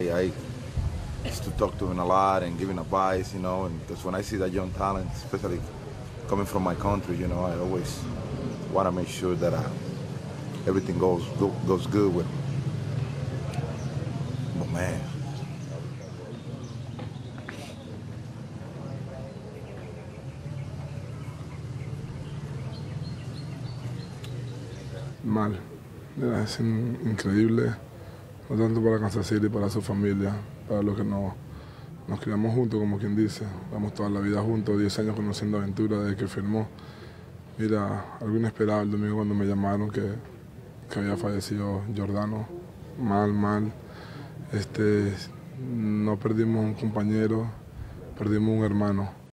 I used to talk to him a lot and give him advice, and because when I see that young talent, especially coming from my country, I always want to make sure that everything goes good with him. But man. Mal. Es increíble, no tanto para Kansas City, para su familia, para los que nos criamos juntos, como quien dice. Vamos toda la vida juntos, 10 años conociendo a Ventura desde que firmó. Mira, algo inesperado el domingo cuando me llamaron que había fallecido Yordano. Mal. No perdimos un compañero, perdimos un hermano.